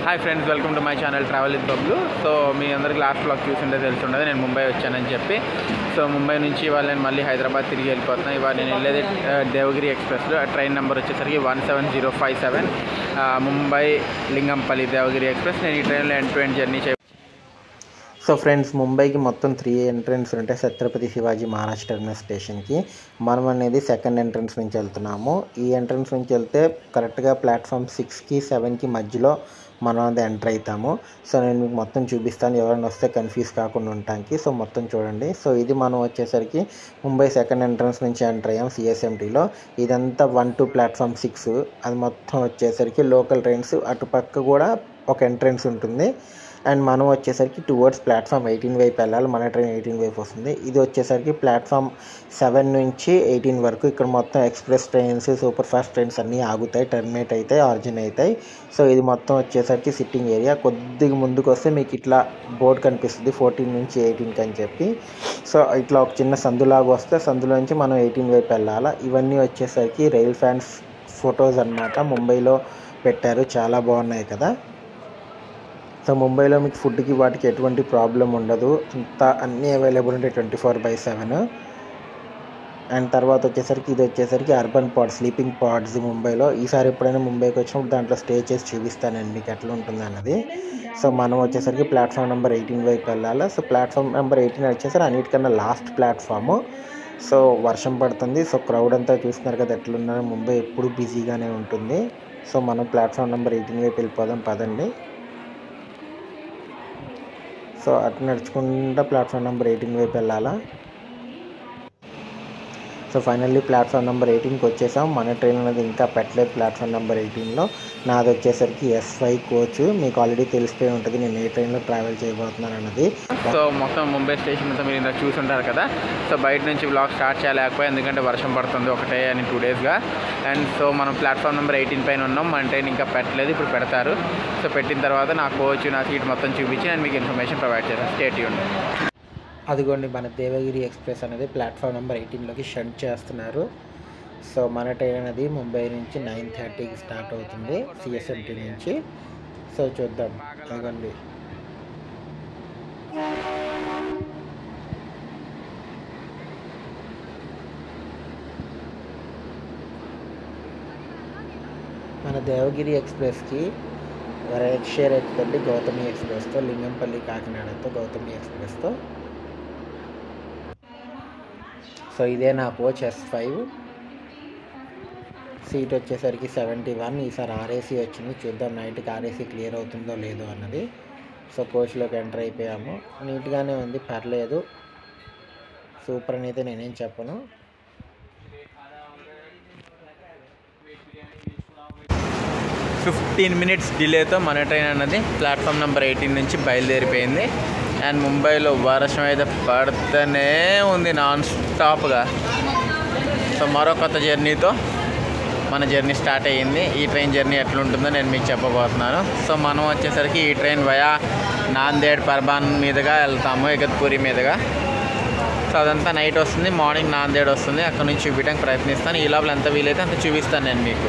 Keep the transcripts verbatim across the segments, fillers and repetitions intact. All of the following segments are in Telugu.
Hi friends, welcome to my channel travel with Bablu. So మీ అందరికి లాస్ట్ బ్లాగ్ చూసింటే తెలుసుండదు, నేను ముంబై వచ్చానని చెప్పి. సో ముంబై నుంచి ఇవాళ నేను మళ్ళీ హైదరాబాద్ తిరిగి వెళ్ళిపోతున్నాను. ఇవాళ నేను వెళ్ళేది దేవగిరి ఎక్స్ప్రెస్లో. ట్రైన్ నెంబర్ వచ్చేసరికి one seven zero five seven Mumbai Lingampalli Devagiri express. నేను ఈ ట్రైన్లో ఎండ్ టు ఎండ్ జర్నీ చే సో ఫ్రెండ్స్, ముంబైకి మొత్తం త్రీ ఎంట్రన్స్ ఉంటాయి ఛత్రపతి శివాజీ మహారాజ్ టెర్మినస్ స్టేషన్కి. మనం అనేది సెకండ్ ఎంట్రన్స్ నుంచి వెళ్తున్నాము. ఈ ఎంట్రన్స్ నుంచి వెళ్తే కరెక్ట్గా ప్లాట్ఫామ్ సిక్స్కి సెవెన్కి మధ్యలో మనం అది ఎంటర్ అవుతాము. సో నేను మీకు మొత్తం చూపిస్తాను, ఎవరైనా వస్తే కన్ఫ్యూజ్ కాకుండా ఉండటానికి. సో మొత్తం చూడండి. సో ఇది మనం వచ్చేసరికి ముంబై సెకండ్ ఎంట్రన్స్ నుంచి ఎంటర్ అయ్యాం సిఎస్ఎంటీలో. ఇదంతా వన్ టు ప్లాట్ఫామ్ సిక్స్. అది మొత్తం వచ్చేసరికి లోకల్ ట్రైన్స్. అటుపక్క కూడా ఒక ఎంట్రన్స్ ఉంటుంది. అండ్ మనం వచ్చేసరికి టువర్డ్స్ ప్లాట్ఫామ్ ఎయిటీన్ వైపు వెళ్ళాలి. మన ట్రైన్ ఎయిటీన్ వైపు వస్తుంది. ఇది వచ్చేసరికి ప్లాట్ఫామ్ సెవెన్ నుంచి ఎయిటీన్ వరకు ఇక్కడ మొత్తం express trains, super fast trains అన్నీ ఆగుతాయి, టర్మినేట్ అవుతాయి, ఆరిజిన్ అవుతాయి. సో ఇది మొత్తం వచ్చేసరికి సిట్టింగ్ ఏరియా. కొద్దిగా ముందుకు వస్తే మీకు ఇట్లా బోర్డు కనిపిస్తుంది ఫోర్టీన్ నుంచి ఎయిటీన్కి అని చెప్పి. సో ఇట్లా ఒక చిన్న సందులాగా వస్తే సందులో నుంచి మనం ఎయిటీన్ వైపు వెళ్ళాలి. ఇవన్నీ వచ్చేసరికి రైల్ ఫ్యాన్స్ ఫొటోస్ అన్నమాట. ముంబైలో పెట్టారు, చాలా బాగున్నాయి కదా. సో ముంబైలో మీకు ఫుడ్కి వాటికి ఎటువంటి ప్రాబ్లం ఉండదు, అంతా అన్నీ అవైలబుల్ ఉంటాయి twenty four by seven. And తర్వాత వచ్చేసరికి ఇది వచ్చేసరికి అర్బన్ పాడ్స్, స్లీపింగ్ పాడ్స్ ముంబైలో. ఈసారి ఎప్పుడైనా ముంబైకి వచ్చినప్పుడు దాంట్లో స్టే చేసి చూపిస్తానండి మీకు ఎట్లా ఉంటుంది అన్నది. సో మనం వచ్చేసరికి ప్లాట్ఫామ్ నెంబర్ ఎయిటీన్ వైపు వెళ్ళాలి. సో ప్లాట్ఫామ్ నెంబర్ ఎయిటీన్ వచ్చేసరికి అన్నిటికన్నా లాస్ట్ ప్లాట్ఫాము. సో వర్షం పడుతుంది. సో క్రౌడ్ అంతా చూస్తున్నారు కదా ఎట్లున్నారో. ముంబై ఎప్పుడు బిజీగానే ఉంటుంది. సో మనం ప్లాట్ఫామ్ నెంబర్ ఎయిటీన్ వైపు వెళ్ళిపోదాం పదండి. సో అటు నడుచుకుంటూ ప్లాట్ఫామ్ నెంబర్ ఎయిటీన్ వైపు వెళ్ళాలా. సో ఫైనల్లీ ప్లాట్ఫామ్ నెంబర్ ఎయిటీన్కి వచ్చేసాం. మన ట్రైన్ అనేది ఇంకా పెట్టలేదు ప్లాట్ఫామ్ నెంబర్ ఎయిటీన్లో. నాది వచ్చేసరికి ఎస్ ఫైవ్ కోచ్. మీకు ఆల్రెడీ తెలిసిపోయి ఉంటుంది నేను ఏ ట్రైన్లో ట్రావెల్ చేయబోతున్నాను అన్నది. సో మొత్తం ముంబై స్టేషన్ అంతా మీరు ఇందాక చూసుంటారు కదా. సో బయట నుంచి బ్లాగ్ స్టార్ట్ చేయలేకపోయి, ఎందుకంటే వర్షం పడుతుంది ఒకటే అని టూ డేస్గా. అండ్ సో మనం ప్లాట్ఫామ్ నెంబర్ ఎయిటీన్ పైన ఉన్నాం. మన ట్రైన్ ఇంకా పెట్టలేదు, ఇప్పుడు పెడతారు. సో పెట్టిన తర్వాత నా కోచ్, నా సీట్ మొత్తం చూపించి నేను మీకు ఇన్ఫర్మేషన్ ప్రొవైడ్ చేస్తాను. Stay tuned. అదిగోండి మన దేవగిరి ఎక్స్ప్రెస్ అనేది ప్లాట్ఫామ్ నెంబర్ ఎయిటీన్లోకి షంట్ చేస్తున్నారు. సో మన ట్రైన్ అనేది ముంబై నుంచి నైన్ థర్టీకి స్టార్ట్ అవుతుంది సిఎస్ఎంటీ నుంచి. సో చూద్దాం. అదిగోండి మన దేవగిరి ఎక్స్ప్రెస్కి రైట్ షేర్ అవుతుందండి గౌతమి ఎక్స్ప్రెస్తో, లింగంపల్లి కాకినాడతో గౌతమి ఎక్స్ప్రెస్తో. సో ఇదే నా కోచ్ ఎస్ ఫైవ్. సీట్ వచ్చేసరికి సెవెంటీ వన్. ఈసారి ఆర్ఏసీ వచ్చింది, చూద్దాం నైట్కి ఆర్ఏసీ క్లియర్ అవుతుందో లేదో అన్నది. సో కోచ్లోకి ఎంటర్ అయిపోయాము. నీట్గానే ఉంది, పర్లేదు, సూపర్ అని అయితే నేనేం చెప్పను. ఫిఫ్టీన్ మినిట్స్ డిలేతో మన ట్రైన్ అన్నది ప్లాట్ఫామ్ నెంబర్ ఎయిటీన్ నుంచి బయలుదేరిపోయింది. అండ్ ముంబైలో వర్షం అయితే పడుతూనే ఉంది నాన్ స్టాప్గా. సో మరో కొత్త జర్నీతో మన జర్నీ స్టార్ట్ అయ్యింది. ఈ ట్రైన్ జర్నీ ఎట్లుంటుందో నేను మీకు చెప్పబోతున్నాను. సో మనం వచ్చేసరికి ఈ ట్రైన్ వయా నాందేడ్ పర్బాన్ మీదుగా వెళ్తాము, ఇగత్పూరి మీదుగా. సో అదంతా నైట్ వస్తుంది, మార్నింగ్ నాందేడ్ వస్తుంది. అక్కడ నుంచి చూపించడానికి ప్రయత్నిస్తాను. ఈ లోపల ఎంత వీలైతే అంత చూపిస్తాను నేను మీకు.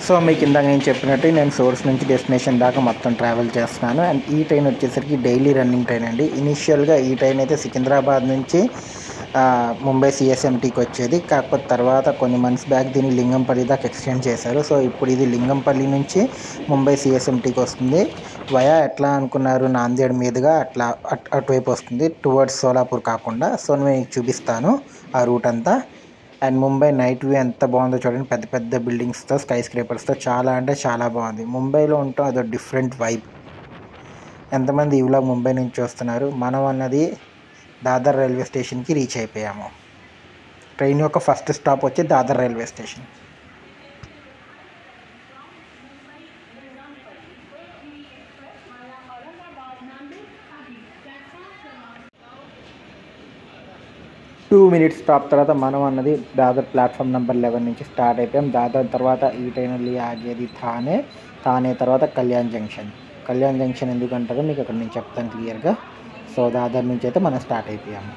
సో మీకు ఇందాక నేను చెప్పినట్టు నేను సోర్స్ నుంచి డెస్టినేషన్ దాకా మొత్తం ట్రావెల్ చేస్తున్నాను. అండ్ ఈ ట్రైన్ వచ్చేసరికి డైలీ రన్నింగ్ ట్రైన్ అండి. ఇనీషియల్గా ఈ ట్రైన్ అయితే సికింద్రాబాద్ నుంచి ముంబై సిఎస్ఎంటీకి వచ్చేది. కాకపోతే తర్వాత కొన్ని మంత్స్ బ్యాక్ దీన్ని లింగంపల్లి దాకా ఎక్స్టెండ్ చేశారు. సో ఇప్పుడు ఇది లింగంపల్లి నుంచి ముంబై సిఎస్ఎంటీకి వస్తుంది. వయా ఎట్లా అనుకున్నారు, నాందేడ్ మీదుగా అట్లా అట్ అటువైపు వస్తుంది, టువర్డ్స్ సోలాపూర్ కాకుండా. సో నేను మీకు చూపిస్తాను ఆ రూట్ అంతా. అండ్ ముంబై నైట్ వ్యూ ఎంత బాగుందో చూడండి, పెద్ద పెద్ద బిల్డింగ్స్తో, స్కై స్క్రేపర్స్తో, చాలా అంటే చాలా బాగుంది. ముంబైలో ఉంటాం, అదో డిఫరెంట్ వైబ్. ఎంతమంది ఇవిలా ముంబై నుంచి వస్తున్నారు. మనం అన్నది దాదర్ రైల్వే స్టేషన్కి రీచ్ అయిపోయాము. ట్రైన్ యొక్క ఫస్ట్ స్టాప్ వచ్చి Dadar railway station. Two minutes stop తర్వాత మనం అన్నది దాదర్ ప్లాట్ఫామ్ నెంబర్ లెవెన్ నుంచి స్టార్ట్ అయిపోయాం. దాదర్ తర్వాత ఈ ట్రైన్ వెళ్ళి ఆగేది థానే. థానే తర్వాత కళ్యాణ్ జంక్షన్. కళ్యాణ్ జంక్షన్ ఎందుకంటారో మీకు అక్కడ నేను చెప్తాను క్లియర్గా. సో దాదర్ నుంచి అయితే మనం స్టార్ట్ అయిపోయాము.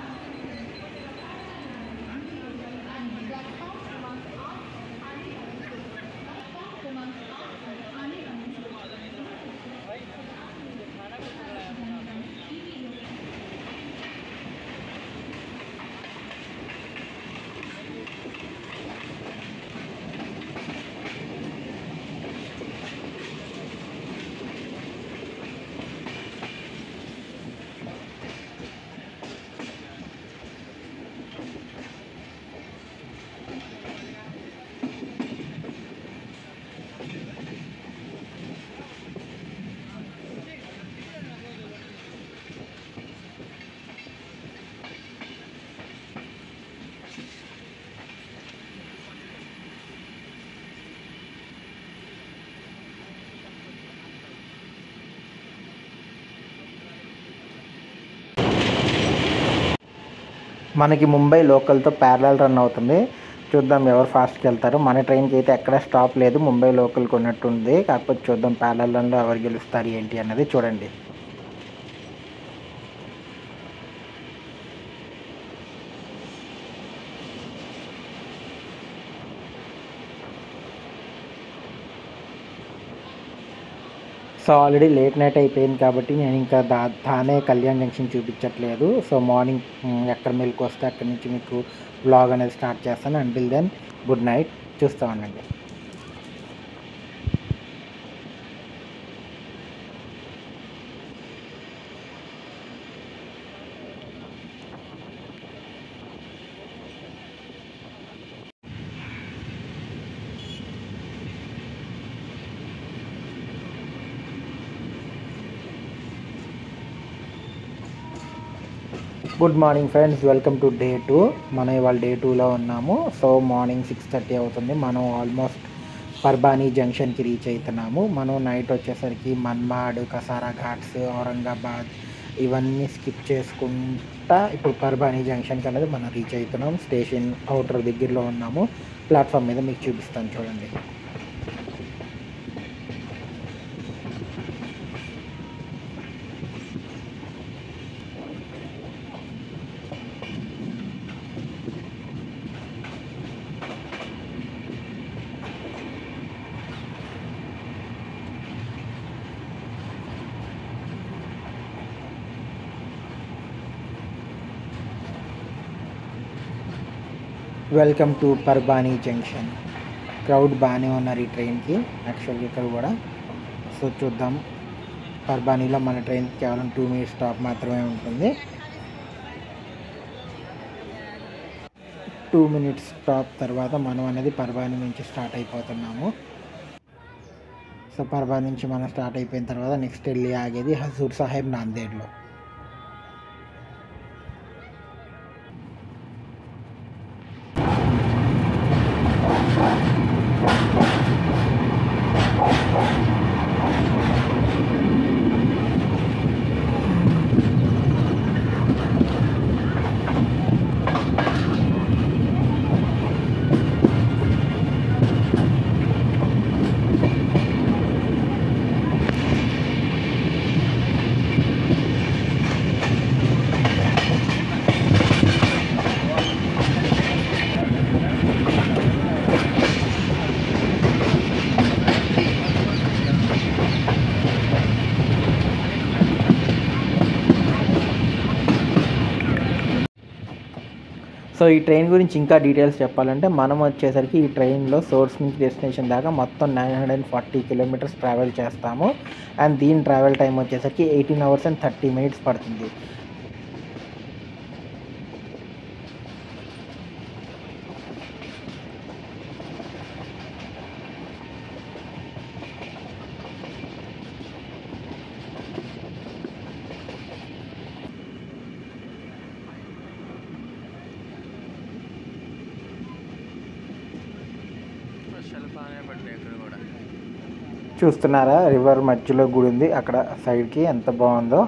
మనకి ముంబై లోకల్తో ప్యారలల్ రన్ అవుతుంది. చూద్దాం ఎవరు ఫాస్ట్కి వెళ్తారు. మన ట్రైన్కి అయితే ఎక్కడ స్టాప్ లేదు, ముంబై లోకల్ కొన్నట్టుంది. కాకపోతే చూద్దాం ప్యారలల్ రన్లో ఎవరు గెలుస్తారు ఏంటి అన్నది చూడండి. సో ఆల్రెడీ లేట్ నైట్ అయిపోయింది కాబట్టి నేను ఇంకా దా థానే కళ్యాణ్ జంక్షన్ చూపించట్లేదు. సో మార్నింగ్ ఎక్కడ మెలకు వస్తే అక్కడి నుంచి మీకు వ్లాగ్ అనేది స్టార్ట్ చేస్తాను. అంటిల్ దెన్ గుడ్ నైట్, చూస్తూ ఉండండి. Good morning friends, welcome to day two. మనం ఇవాళ డే టూలో ఉన్నాము. సో మార్నింగ్ సిక్స్ థర్టీ అవుతుంది. మనం ఆల్మోస్ట్ పర్బానీ జంక్షన్కి రీచ్ అవుతున్నాము. మనం నైట్ వచ్చేసరికి మన్మాడ్, కసారా ఘాట్స్, ఔరంగాబాద్ ఇవన్నీ స్కిప్ చేసుకుంటా ఇప్పుడు పర్బానీ జంక్షన్కి అనేది మనం రీచ్ అవుతున్నాం. స్టేషన్ అవుటర్ దగ్గరలో ఉన్నాము. ప్లాట్ఫామ్ మీద మీకు చూపిస్తాను చూడండి. Welcome to Parbhani junction. Crowd బాగానే ఉన్నారు ఈ ట్రైన్కి యాక్చువల్గా ఇక్కడ కూడా. సో చూద్దాం. పర్బానీలో మన ట్రైన్ కేవలం టూ మినిట్స్ స్టాప్ మాత్రమే ఉంటుంది. టూ మినిట్స్ స్టాప్ తర్వాత మనం అనేది పర్బానీ నుంచి స్టార్ట్ అయిపోతున్నాము. సో పర్బానీ నుంచి మనం స్టార్ట్ అయిపోయిన తర్వాత నెక్స్ట్ వెళ్ళి ఆగేది హజూర్ సాహెబ్ నాందేడ్లో. సో ఈ ట్రైన్ గురించి ఇంకా డీటెయిల్స్ చెప్పాలంటే మనం వచ్చేసరికి ఈ ట్రైన్లో సోర్స్ నుంచి డెస్టినేషన్ దాకా మొత్తం nine hundred and forty kilometres travel చేస్తాము. అండ్ దీని ట్రావెల్ టైం వచ్చేసరికి eighteen hours and thirty minutes పడుతుంది. చూస్తున్నారా, రివర్ మధ్యలో గుడి ఉంది అక్కడ సైడ్కి, ఎంత బాగుందో.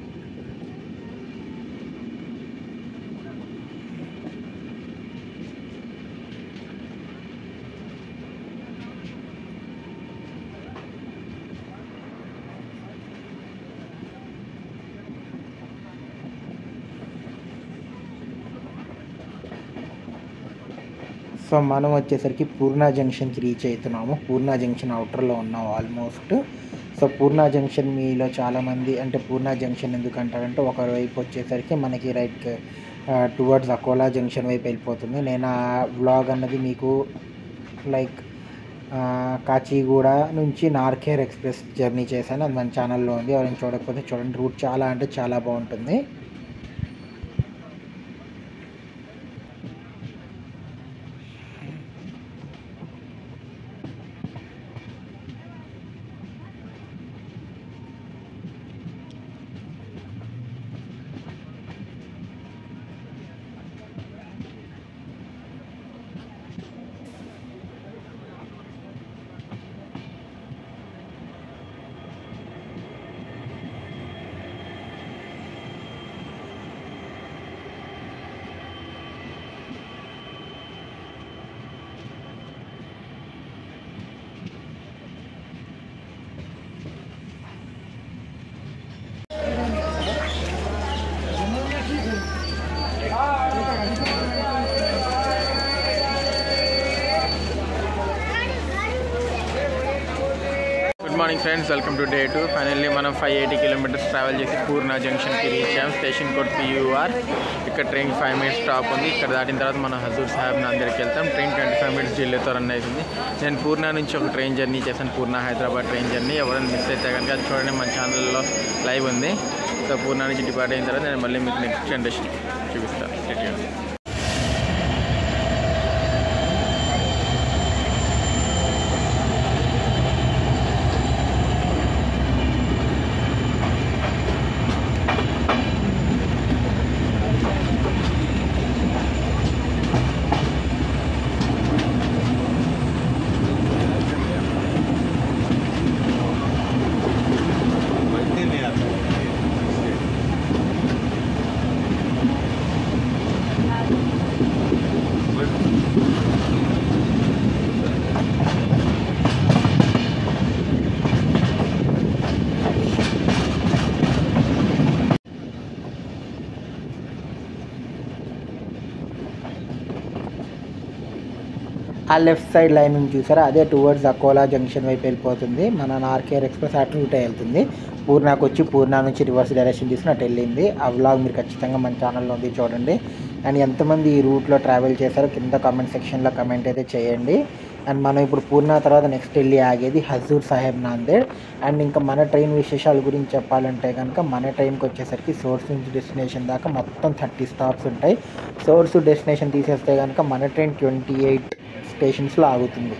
సో మనం వచ్చేసరికి పూర్ణ జంక్షన్కి రీచ్ అవుతున్నాము. పూర్ణ జంక్షన్ అవుటర్లో ఉన్నాం ఆల్మోస్ట్. సో పూర్ణ జంక్షన్ మీలో చాలామంది అంటే పూర్ణ జంక్షన్ ఎందుకు అంటారంటే ఒకవైపు వచ్చేసరికి మనకి రైట్ టువర్డ్స్ అకోలా జంక్షన్ వైపు వెళ్ళిపోతుంది. నేను ఆ వ్లాగ్ అన్నది మీకు లైక్ కాచిగూడ నుంచి నార్కేర్ ఎక్స్ప్రెస్ జర్నీ చేశాను, అది మన ఛానల్లో ఉంది. ఎవరైనా చూడకపోతే చూడండి, రూట్ చాలా అంటే చాలా బాగుంటుంది. Good morning friends, welcome to day two. Finally మనం ఫైవ్ ఎయిటీ కిలోమీటర్స్ ట్రావెల్ చేసి పూర్ణ జంక్షన్కి రీచ్ అయ్యాం. Station code PUR. ఇక్కడ ట్రైన్ ఫైవ్ మినిట్స్ స్టాప్ ఉంది. ఇక్కడ దాటిన తర్వాత మనం హజూర్ సాహెబ్ నాందేడ్కి వెళ్తాం. ట్రైన్ ట్వంటీ ఫైవ్ మినిట్స్ డిలేతో రన్ అవుతుంది. నేను పూర్ణ నుంచి ఒక ట్రైన్ జర్నీ చేశాను, పూర్ణ హైదరాబాద్ ట్రైన్ జర్నీ. ఎవరైనా మిస్ అయితే కనుక అది చూడండి, మన ఛానల్లో లైవ్ ఉంది. సో పూర్ణ నుంచి డిపార్ట్ అయిన తర్వాత నేను మళ్ళీ మీకు నెక్స్ట్ జనరేషన్ చూపిస్తాను. ఆ లెఫ్ట్ సైడ్ లైన్ నుంచి చూసారా, అదే టువర్డ్స్ అకోలా జంక్షన్ వైపు వెళ్ళిపోతుంది. మన నార్కేర్ ఎక్స్ప్రెస్ అటు రూట్ వెళ్తుంది. పూర్ణకు వచ్చి పూర్ణ నుంచి రివర్స్ డైరెక్షన్ తీసుకుని అటు వెళ్ళింది. ఆ వ్లాగ్ మీరు ఖచ్చితంగా మన ఛానల్లో ఉంది, చూడండి. అండ్ ఎంతమంది ఈ రూట్లో ట్రావెల్ చేశారో కింద కామెంట్ సెక్షన్లో కమెంట్ అయితే చేయండి. అండ్ మనం ఇప్పుడు పూర్ణ తర్వాత నెక్స్ట్ వెళ్ళి ఆగేది హజూర్ సాహెబ్ నాందేడ్. అండ్ ఇంకా మన ట్రైన్ విశేషాల గురించి చెప్పాలంటే కనుక మన ట్రైన్కి వచ్చేసరికి సోర్స్ నుంచి డెస్టినేషన్ దాకా మొత్తం థర్టీ స్టాప్స్ ఉంటాయి. సోర్స్ డెస్టినేషన్ తీసేస్తే కనుక మన ట్రైన్ ట్వంటీ ఎయిట్ స్టేషన్స్లో ఆగుతుంది.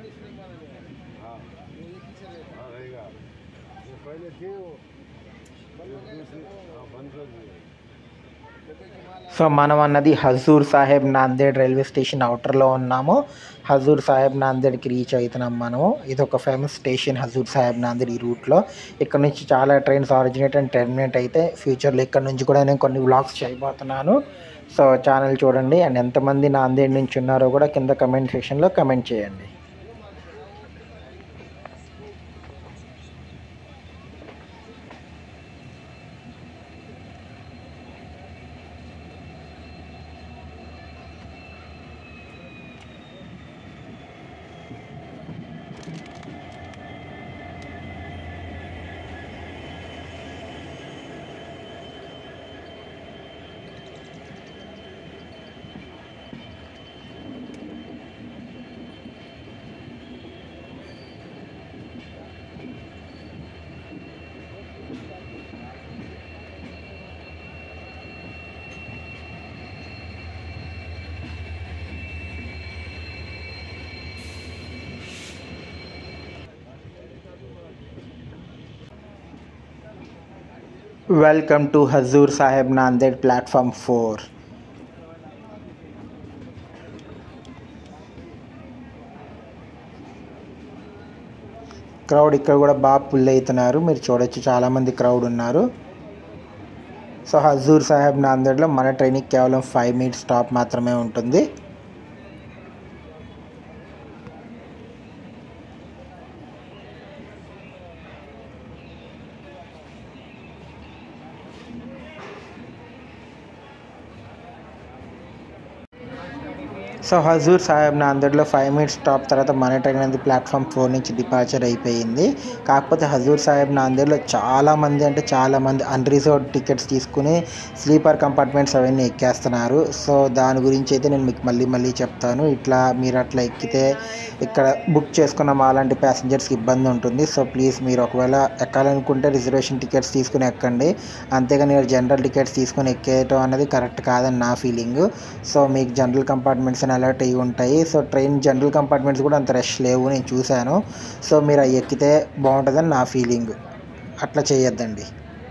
సో మనం అన్నది హజూర్ సాహెబ్ నాందేడ్ రైల్వే స్టేషన్ అవుటర్లో ఉన్నాము. హజూర్ సాహెబ్ నాందేడ్కి రీచ్ అవుతున్నాం మనము. ఇది ఒక ఫేమస్ స్టేషన్ హజూర్ సాహెబ్ నాందేడ్ ఈ రూట్లో. ఇక్కడ నుంచి చాలా ట్రైన్స్ ఆరిజినేట్ అండ్ టెర్మినేట్ అయితే ఫ్యూచర్లో ఇక్కడ నుంచి కూడా నేను కొన్ని వ్లాగ్స్ చేయబోతున్నాను. సో ఛానల్ చూడండి అండ్ ఎంతమంది నాందేడ్ నుంచి ఉన్నారో కూడా కింద కమెంట్ సెక్షన్లో కమెంట్ చేయండి. Welcome to Hazur Sahib Nanded platform four. Crowd ఇక్కడ కూడా బాగా పుల్ అవుతున్నారు, మీరు చూడొచ్చు చాలామంది క్రౌడ్ ఉన్నారు. సో హజూర్ సాహెబ్ నాందేడ్లో మన ట్రైన్కి కేవలం ఫైవ్ మినిట్స్ స్టాప్ మాత్రమే ఉంటుంది. సో హజూర్ సాహెబ్ నాందేడ్లో ఫైవ్ మినిట్స్ స్టాప్ తర్వాత మన ట్రైన్ అనేది ప్లాట్ఫామ్ ఫోర్ నుంచి డిపార్చర్ అయిపోయింది. కాకపోతే హజూర్ సాహెబ్ నాందేడ్లో చాలామంది అంటే చాలామంది అన్రిజర్వ్డ్ టికెట్స్ తీసుకుని స్లీపర్ కంపార్ట్మెంట్స్ అవన్నీ ఎక్కేస్తున్నారు. సో దాని గురించి అయితే నేను మీకు మళ్ళీ మళ్ళీ చెప్తాను. ఇట్లా మీరు అట్లా ఎక్కితే ఇక్కడ బుక్ చేసుకున్న మాలాంటి ప్యాసింజర్స్కి ఇబ్బంది ఉంటుంది. సో ప్లీజ్ మీరు ఒకవేళ ఎక్కాలనుకుంటే రిజర్వేషన్ టికెట్స్ తీసుకుని ఎక్కండి, అంతేగాని మీరు జనరల్ టికెట్స్ తీసుకొని ఎక్కేయటం అనేది కరెక్ట్ కాదని నా ఫీలింగ్. సో మీకు జనరల్ కంపార్ట్మెంట్స్ అలర్ట్ అయ్యి ఉంటాయి. సో ట్రైన్ జనరల్ కంపార్ట్మెంట్స్ కూడా అంత రష్ లేవు, నేను చూశాను. సో మీరు అవి ఎక్కితే బాగుంటుందని నా ఫీలింగ్. అట్లా చేయొద్దండి.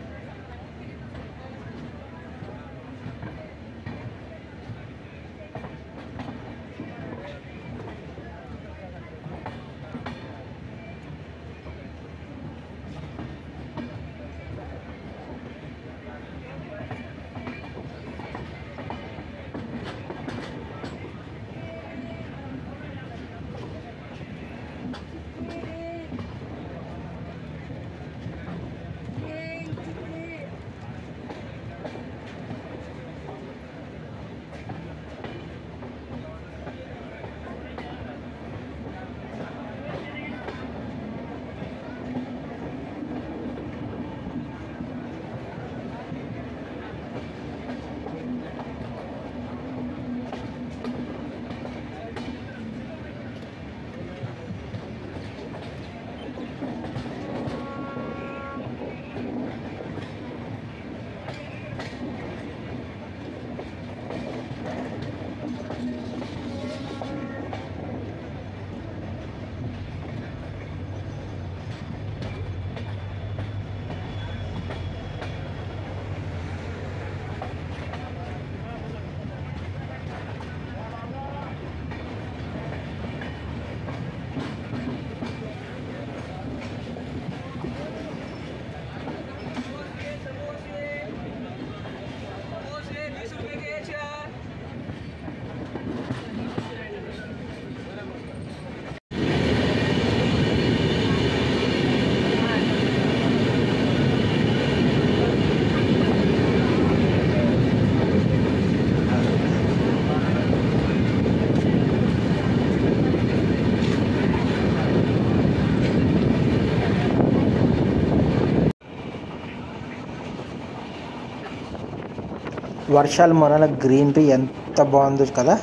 వర్షాలు మొదల గ్రీనరీ ఎంత బాగుందో కదా,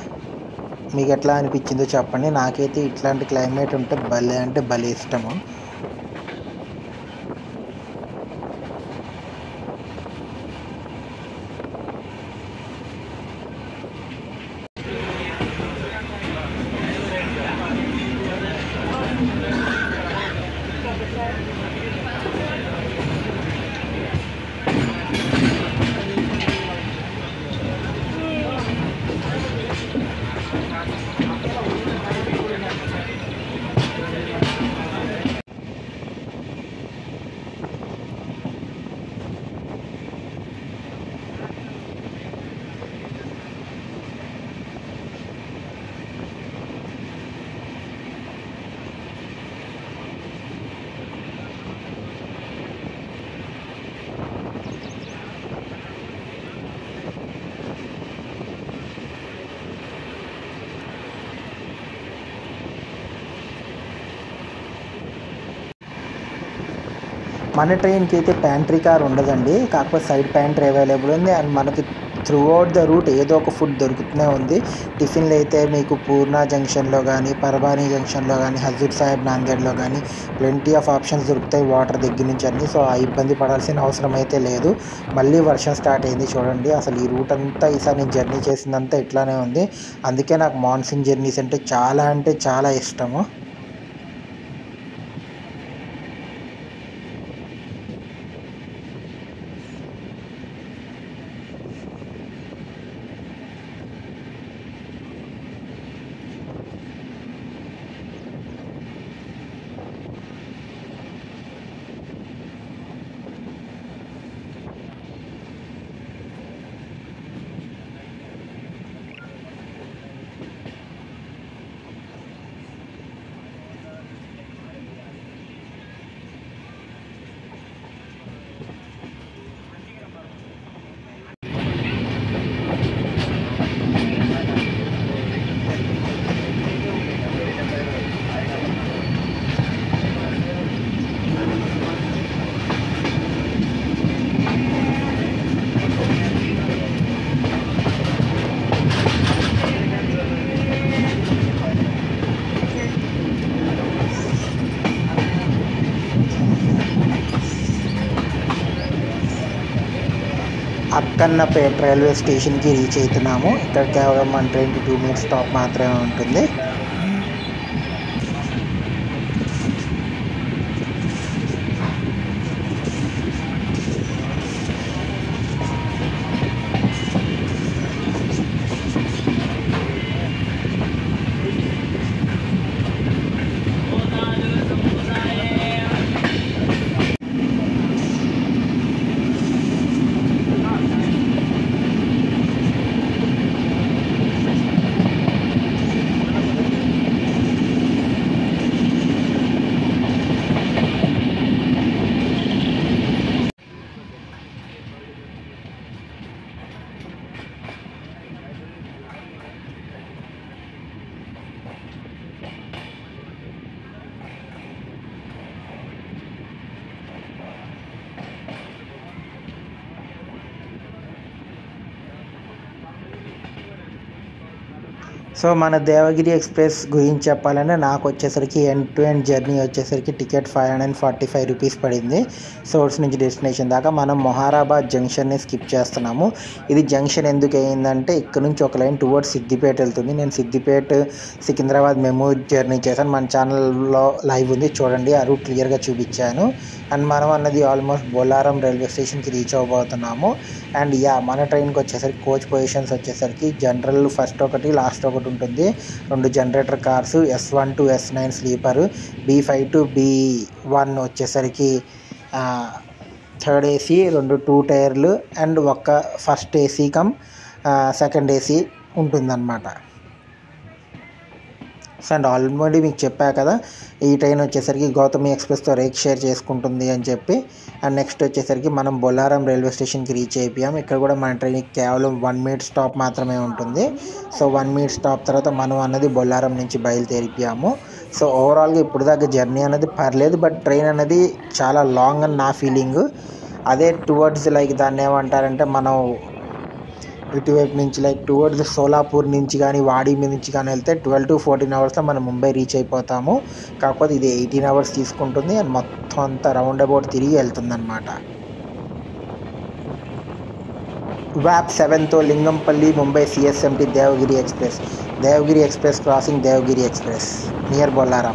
మీకు ఎట్లా అనిపించిందో చెప్పండి. నాకైతే ఇట్లాంటి క్లైమేట్ ఉంటే భలే అంటే భలే ఇష్టము. మన ట్రైన్కి అయితే ప్యాంట్రీ కార్ ఉండదండి, కాకపోతే సైడ్ ప్యాంట్రీ అవైలబుల్ ఉంది. అండ్ మనకి త్రూ అవుట్ ద రూట్ ఏదో ఒక ఫుడ్ దొరుకుతూనే ఉంది. టిఫిన్లు అయితే మీకు పూర్ణ జంక్షన్లో కానీ, పర్బానీ జంక్షన్లో కానీ, హజూర్ సాహిబ్ నాందేడ్లో కానీ ప్లెంటీ ఆఫ్ ఆప్షన్స్ దొరుకుతాయి వాటర్ దగ్గర నుంచి అన్నీ. సో ఆ ఇబ్బంది పడాల్సిన అవసరం అయితే లేదు. మళ్ళీ వర్షం స్టార్ట్ అయింది చూడండి. అసలు ఈ రూట్ అంతా ఈసారి నేను జర్నీ చేసిందంతా ఇట్లానే ఉంది. అందుకే నాకు మాన్సూన్ జర్నీస్ అంటే చాలా అంటే చాలా ఇష్టము. అక్కన్నపేట రైల్వే స్టేషన్కి రీచ్ అవుతున్నాము. ఇక్కడ కేవలం మన ట్రైన్కి టూ మినిట్స్ స్టాప్ మాత్రమే ఉంటుంది. సో మన దేవగిరి ఎక్స్ప్రెస్ గురించి చెప్పాలంటే నాకు వచ్చేసరికి ఎండ్ టు ఎండ్ జర్నీ వచ్చేసరికి ticket five hundred and forty five rupees పడింది. సోర్స్ నుంచి డెస్టినేషన్ దాకా. మనం మొహారాబాద్ జంక్షన్ని స్కిప్ చేస్తున్నాము. ఇది జంక్షన్ ఎందుకు అయిందంటే ఇక్కడ నుంచి ఒక లైన్ టువర్డ్స్ సిద్దిపేట వెళ్తుంది. నేను సిద్దిపేట సికింద్రాబాద్ మెమూ జర్నీ చేశాను. మన ఛానల్లో లైవ్ ఉంది చూడండి, ఆ రూట్ క్లియర్గా చూపించాను. అండ్ మనం అన్నది ఆల్మోస్ట్ బొల్లారం రైల్వే స్టేషన్కి రీచ్ అవ్వబోతున్నాము. అండ్ యా మన ట్రైన్కి వచ్చేసరికి కోచ్ పొజిషన్స్ వచ్చేసరికి జనరల్ ఫస్ట్ ఒకటి లాస్ట్ ఒకటి ఉంటుంది. రెండు generator cars, S one two S nine sleeper, B five two B one వచ్చేసరికి థర్డ్ ఏసీ, రెండు టూ టైర్లు అండ్ ఒక్క first AC cum second AC ఉంటుందన్నమాట. సో అండ్ ఆల్రెడీ మీకు చెప్పా కదా ఈ ట్రైన్ వచ్చేసరికి గౌతమి ఎక్స్ప్రెస్తో రేక్ షేర్ చేసుకుంటుంది అని చెప్పి. అండ్ నెక్స్ట్ వచ్చేసరికి మనం బొల్లారం రైల్వే స్టేషన్కి రీచ్ అయిపోయాం. ఇక్కడ కూడా మన ట్రైన్కి కేవలం వన్ మినిట్ స్టాప్ మాత్రమే ఉంటుంది. సో వన్ మినిట్ స్టాప్ తర్వాత మనం అన్నది బొల్లారం నుంచి బయలుదేరిపోయాము. సో ఓవరాల్గా ఇప్పుడు దాకా జర్నీ అనేది పర్లేదు, బట్ ట్రైన్ అనేది చాలా లాంగ్ అని నా ఫీలింగ్. అదే టువర్డ్స్ లైక్ దాన్ని ఏమంటారంటే మనం ఇటువైపు నుంచి లైక్ టువర్డ్స్ సోలాపూర్ నుంచి కానీ వాడి మీద నుంచి కానీ వెళ్తే ట్వెల్వ్ టు ఫోర్టీన్ అవర్స్లో మనం ముంబై రీచ్ అయిపోతాము. కాకపోతే ఇది ఎయిటీన్ అవర్స్ తీసుకుంటుంది అండ్ మొత్తం అంతా రౌండ్ అబౌట్ తిరిగి వెళ్తుంది అనమాట. వ్యాప్ సెవెన్తో Lingampally Mumbai CSMT Devagiri express. Devagiri express crossing Devagiri express near Bollarum.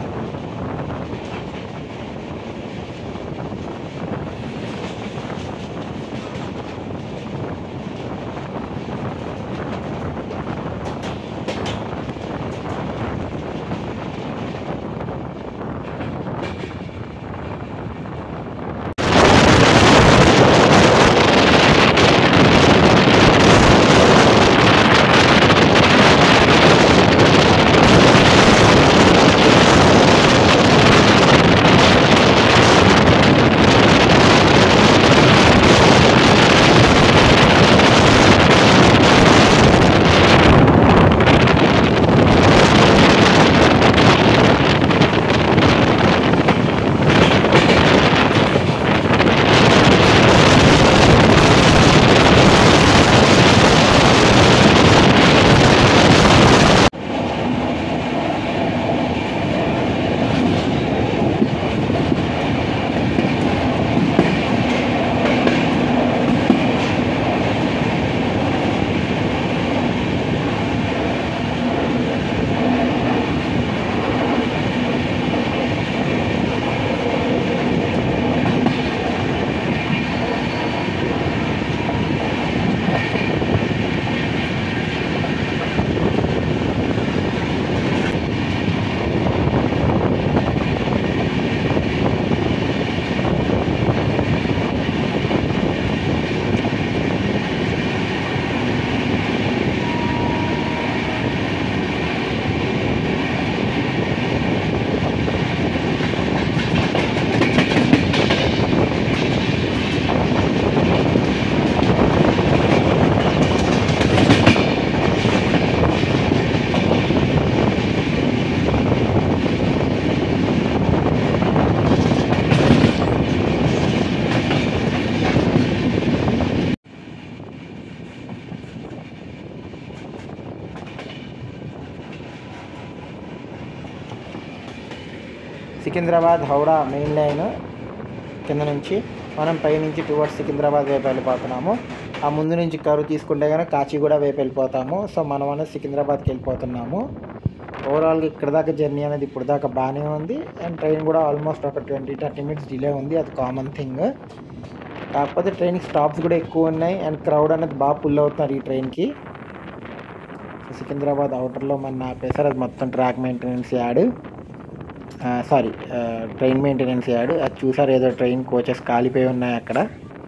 Secunderabad Howrah main line కింద నుంచి మనం పైనుంచి టువర్డ్స్ సికింద్రాబాద్ వైపు వెళ్ళిపోతున్నాము. ఆ ముందు నుంచి కరువు తీసుకుంటే కనుక కాచిగూడ వైపు వెళ్ళిపోతాము. సో మనం అనేది సికింద్రాబాద్కి వెళ్ళిపోతున్నాము. ఓవరాల్గా ఇక్కడ దాకా జర్నీ అనేది ఇప్పుడు దాకా బాగానే ఉంది. అండ్ ట్రైన్ కూడా ఆల్మోస్ట్ ఒక ట్వంటీ థర్టీ మినిట్స్ డిలే ఉంది, అది కామన్ థింగ్. కాకపోతే ట్రైన్కి స్టాప్స్ కూడా ఎక్కువ ఉన్నాయి అండ్ క్రౌడ్ అనేది బాగా పుల్ అవుతున్నారు ఈ ట్రైన్కి. సికింద్రాబాద్ అవుటర్లో మన ఆపేసారు, అది మొత్తం track maintenance ad, sorry train maintenance ad. అది చూసారు, ఏదో ట్రైన్ కోచెస్ కాలిపోయి ఉన్నాయి అక్కడ.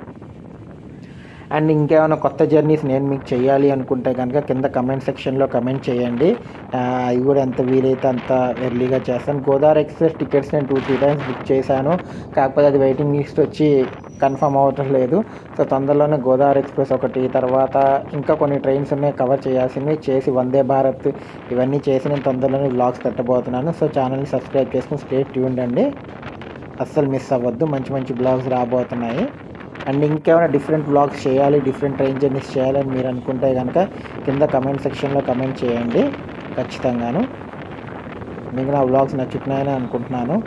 అండ్ ఇంకేమైనా కొత్త జర్నీస్ నేను మీకు చేయాలి అనుకుంటే కనుక కింద కమెంట్ సెక్షన్లో కమెంట్ చేయండి. అవి కూడా ఎంత వీలైతే అంత ఎర్లీగా చేస్తాను. గోదావరి ఎక్స్ప్రెస్ టికెట్స్ నేను టూ త్రీ టైమ్స్ బుక్ చేశాను, కాకపోతే అది వెయిటింగ్ లిస్ట్ వచ్చి కన్ఫర్మ్ అవ్వటం లేదు. సో తొందరలోనే గోదావరి ఎక్స్ప్రెస్ ఒకటి, తర్వాత ఇంకా కొన్ని ట్రైన్స్ ఉన్నాయి కవర్ చేయాల్సినవి చేసి, వందే భారత్ ఇవన్నీ చేసి నేను తొందరలోనే వ్లాగ్స్ పెట్టబోతున్నాను. సో ఛానల్ని సబ్స్క్రైబ్ చేసుకుని స్టే ట్యూన్డ్ అండి, అస్సలు మిస్ అవ్వద్దు. మంచి మంచి బ్లాగ్స్ రాబోతున్నాయి. అండ్ ఇంకేమైనా డిఫరెంట్ బ్లాగ్స్ చేయాలి, డిఫరెంట్ ట్రైన్ జర్నీస్ చేయాలని మీరు అనుకుంటే కనుక కింద కమెంట్ సెక్షన్లో కమెంట్ చేయండి ఖచ్చితంగాను. మీకు నా బ్లాగ్స్ నచ్చుతున్నాయని అనుకుంటున్నాను.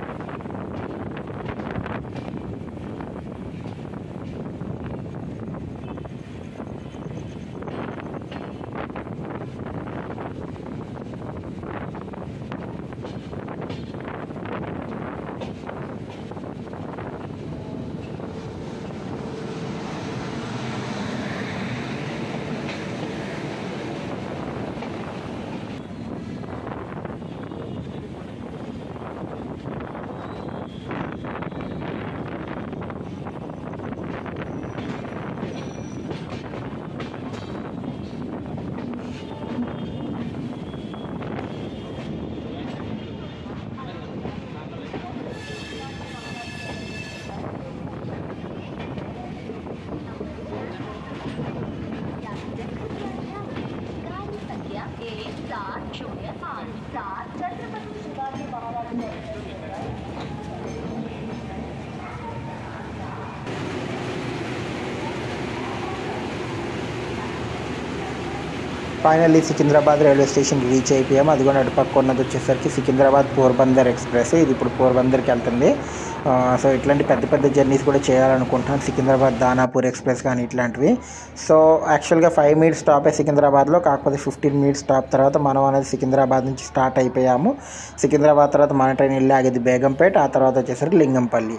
ఫైనల్లీ సికింద్రాబాద్ రైల్వే స్టేషన్కి రీచ్ అయిపోయాము. అది కూడా అటుపక్క ఉన్నది వచ్చేసరికి సికింద్రాబాద్ పోర్బందర్ ఎక్స్ప్రెస్. ఇది ఇప్పుడు పోర్బందర్కి వెళ్తుంది. సో ఇట్లాంటి పెద్ద పెద్ద జర్నీస్ కూడా చేయాలనుకుంటున్నాను, సికింద్రాబాద్ దానాపూర్ ఎక్స్ప్రెస్ కానీ ఇట్లాంటివి. సో యాక్చువల్గా ఫైవ్ మినిట్స్ స్టాపే సికింద్రాబాద్లో, కాకపోతే ఫిఫ్టీన్ మినిట్స్ స్టాప్ తర్వాత మనం అనేది సికింద్రాబాద్ నుంచి స్టార్ట్ అయిపోయాము. సికింద్రాబాద్ తర్వాత మన ట్రైన్ వెళ్ళి ఆగేది బేగంపేట, ఆ తర్వాత వచ్చేసరికి లింగంపల్లి.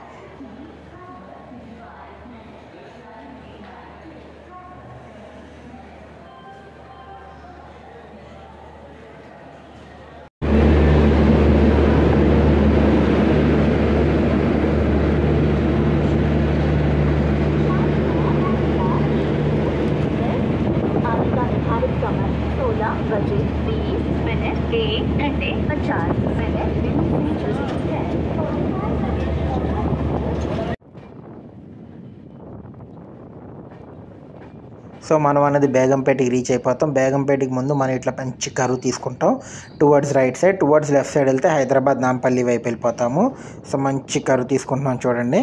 సో మనం అనేది బేగంపేటకి రీచ్ అయిపోతాం. బేగంపేటకి ముందు మనం ఇట్లా మంచి కరువు తీసుకుంటాం towards right side, towards left side వెళ్తే హైదరాబాద్ నాంపల్లి వైపు వెళ్ళిపోతాము. సో మంచి కరువు తీసుకుంటున్నాం చూడండి.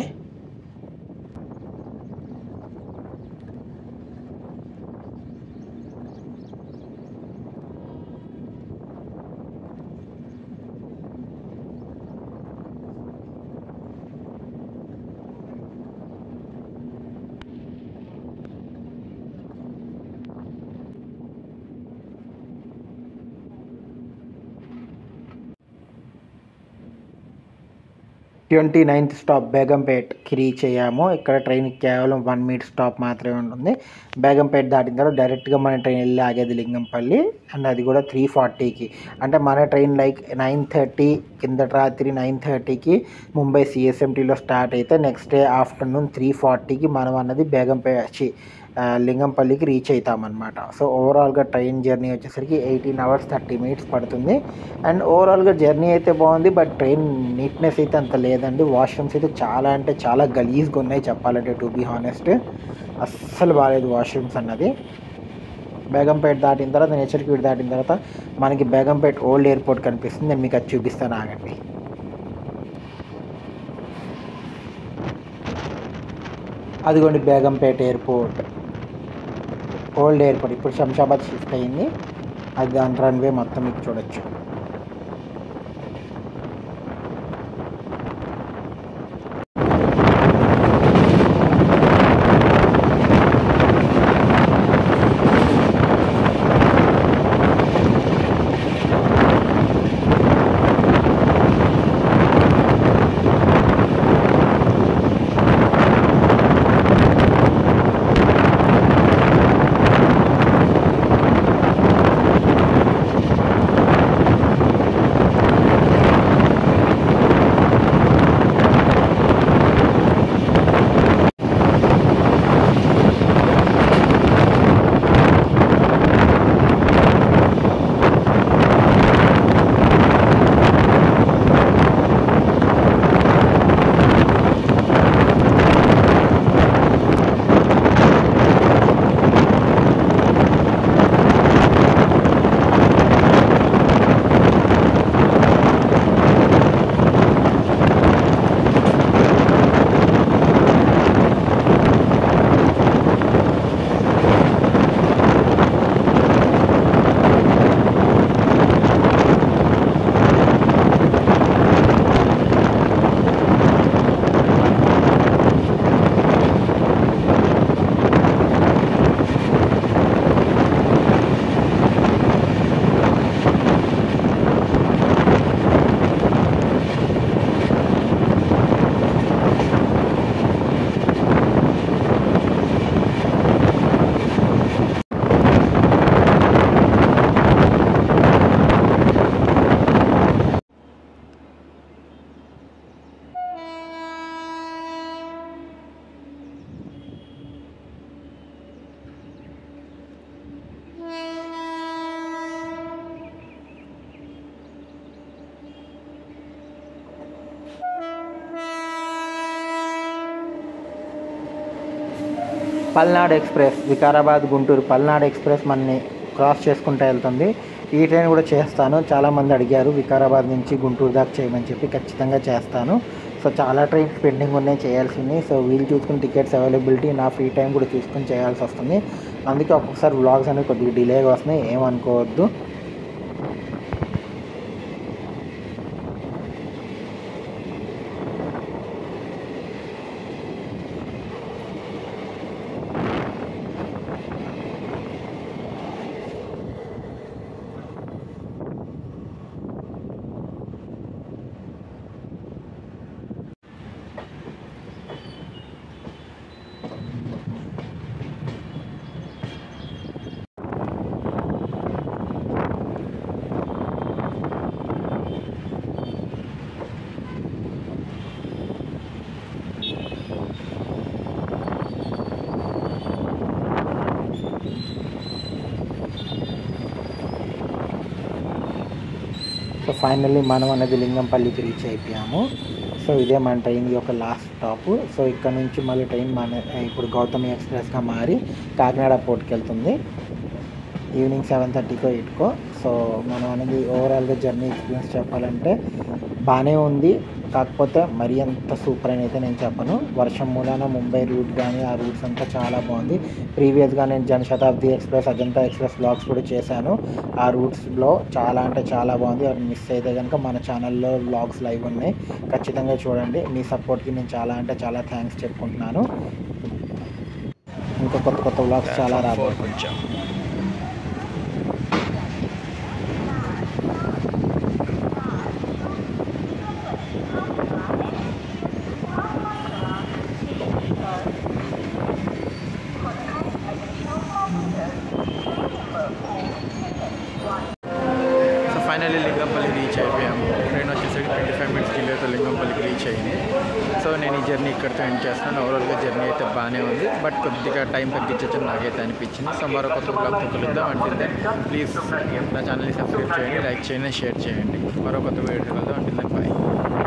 ట్వంటీ నైన్త్ స్టాప్ బేగంపేట్కి రీచ్ అయ్యాము. ఇక్కడ ట్రైన్ కేవలం వన్ మినిట్ స్టాప్ మాత్రమే ఉంటుంది. బేగంపేట దాటిన తర్వాత డైరెక్ట్గా మన ట్రైన్ వెళ్ళి ఆగేది లింగంపల్లి, అండ్ అది కూడా త్రీ ఫార్టీకి. అంటే మన ట్రైన్ లైక్ నైన్ థర్టీ కిందటి రాత్రి నైన్ థర్టీకి ముంబై సిఎస్ఎంటీలో స్టార్ట్ అయితే నెక్స్ట్ డే ఆఫ్టర్నూన్ త్రీ ఫార్టీకి మనం అన్నది బేగంపేట లింగంపల్లికి రీచ్ అవుతామన్నమాట. సో ఓవరాల్గా ట్రైన్ జర్నీ వచ్చేసరికి ఎయిటీన్ అవర్స్ థర్టీ మినిట్స్ పడుతుంది. అండ్ ఓవరాల్గా జర్నీ అయితే బాగుంది, బట్ ట్రైన్ నీట్నెస్ అయితే అంత లేదండి. వాష్రూమ్స్ అయితే చాలా అంటే చాలా గలీజ్గా ఉన్నాయి చెప్పాలంటే, టు బీ హానెస్ట్ అస్సలు బాగాలేదు వాష్రూమ్స్ అన్నది. బేగంపేట దాటిన తర్వాత నేచర్కి దాటిన తర్వాత మనకి బేగంపేట ఓల్డ్ ఎయిర్పోర్ట్ కనిపిస్తుంది. నేను మీకు అది చూపిస్తాను, ఆగండి. అదిగోండి బేగంపేట ఎయిర్పోర్ట్, ఓల్డ్ ఎయిర్పోర్ట్. ఇప్పుడు శంషాబాద్ షిఫ్ట్ అయింది, అది దాని రన్వే మొత్తం మీకు చూడొచ్చు. పల్నాడు ఎక్స్ప్రెస్, వికారాబాద్ గుంటూరు పల్నాడు ఎక్స్ప్రెస్ మనని క్రాస్ చేసుకుంటూ వెళ్తుంది. ఈ ట్రైన్ కూడా చేస్తాను. చాలామంది అడిగారు వికారాబాద్ నుంచి గుంటూరు దాకా చేయమని చెప్పి. ఖచ్చితంగా చేస్తాను. సో చాలా ట్రైన్స్ పెండింగ్ ఉన్నాయి చేయాల్సింది. సో వీళ్ళు చూసుకుని టికెట్స్ అవైలబిలిటీ, నా ఫ్రీ టైం కూడా చూసుకొని చేయాల్సి వస్తుంది. అందుకే ఒక్కొక్కసారి వ్లాగ్స్ అనేవి కొద్దిగా డిలేగా వస్తున్నాయి, ఏమనుకోవద్దు. సో ఫైనల్లీ మనం అనేది లింగంపల్లికి రీచ్ అయిపోయాము. సో ఇదే మన ట్రైన్ యొక్క లాస్ట్ స్టాప్. సో ఇక్కడ నుంచి మళ్ళీ ట్రైన్ మన ఇప్పుడు గౌతమి ఎక్స్ప్రెస్గా మారి కాకినాడ పోర్ట్కి వెళ్తుంది ఈవినింగ్ సెవెన్ థర్టీకో ఎయిట్కో. సో మనం అనేది ఓవరాల్గా జర్నీ ఎక్స్పీరియన్స్ చెప్పాలంటే బాగానే ఉంది. కాకపోతే మరీ అంత సూపర్ అని అయితే నేను చెప్పను. వర్షం మూలాన ముంబై రూట్ కానీ ఆ రూట్స్ అంతా చాలా బాగుంది. ప్రీవియస్గా నేను Janshatabdi express, Ajanta express vlogs కూడా చేశాను. ఆ రూట్స్లో చాలా అంటే చాలా బాగుంది. అది మిస్ అయితే కనుక మన ఛానల్లో వ్లాగ్స్ లైవ్ ఉన్నాయి, ఖచ్చితంగా చూడండి. మీ సపోర్ట్కి నేను చాలా అంటే చాలా థ్యాంక్స్ చెప్పుకుంటున్నాను. ఇంకా కొత్త కొత్త వ్లాగ్స్ చాలా రాబోతున్నాయి. ఫైనల్లీ లింగంపల్లి రీచ్ అయిపోయాము. ట్రైన్ వచ్చేసరికి ట్వంటీ ఫైవ్ మినిట్స్ డిలేతో లింగంపల్లికి రీచ్ అయింది. సో నేను ఈ జర్నీ ఇక్కడితో ఎండ్ చేస్తున్నాను. ఓవరాల్గా జర్నీ అయితే బాగానే ఉంది, బట్ కొద్దిగా టైం తగ్గించని నాకైతే అనిపించింది. సో మరో కొత్త బ్లాగ్తో కలుద్దాం. అంటే ప్లీజ్ నా ఛానల్ని సబ్స్క్రైబ్ చేయండి, లైక్ చేయండి, షేర్ చేయండి. మరో కొత్త వీడియో కలుద్దాం. అంటే బాయ్.